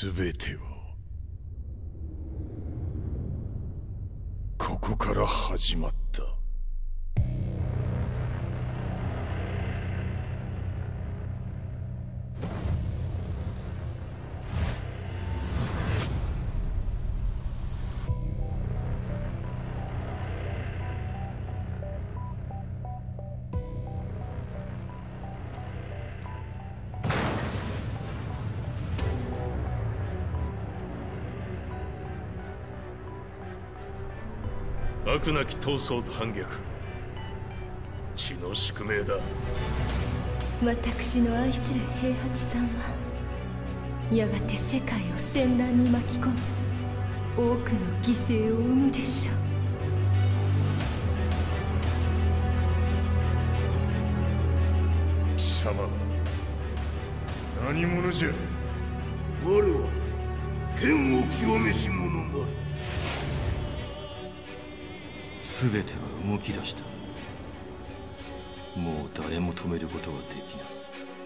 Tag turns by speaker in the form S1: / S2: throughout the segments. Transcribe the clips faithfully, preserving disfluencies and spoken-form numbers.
S1: 全てはここから始まった。
S2: 悪なき闘争と反逆、血の宿命だ。
S3: 私の愛する平八さんはやがて世界を戦乱に巻き込み多くの犠牲を生むでしょう。
S1: 貴様何者じゃ。
S4: 我は剣を極めし者なり。
S5: 全ては動き出した。もう誰も止めることはできない。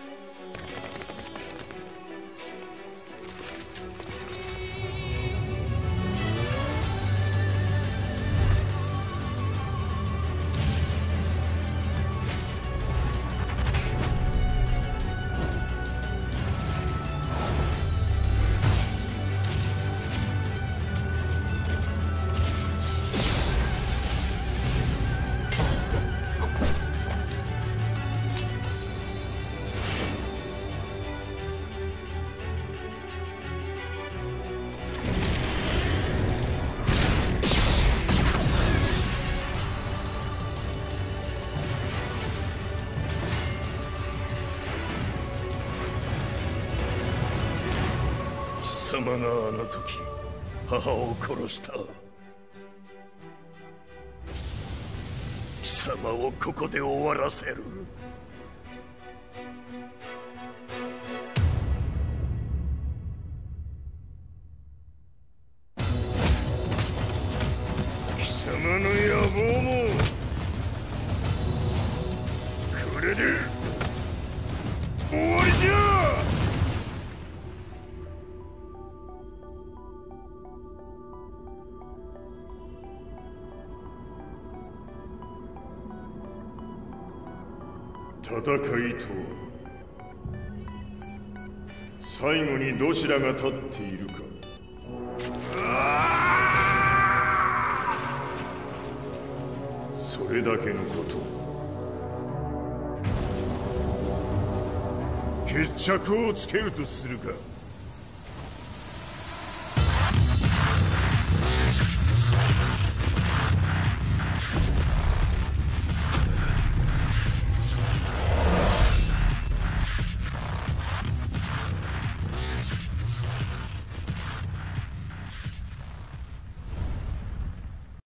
S2: 貴様があの時母を殺した。貴様をここで終わらせる。
S1: 貴様の野望もこれで終わりじゃ。戦いとは最後にどちらが立っているか。それだけのこと。決着をつけるとするか。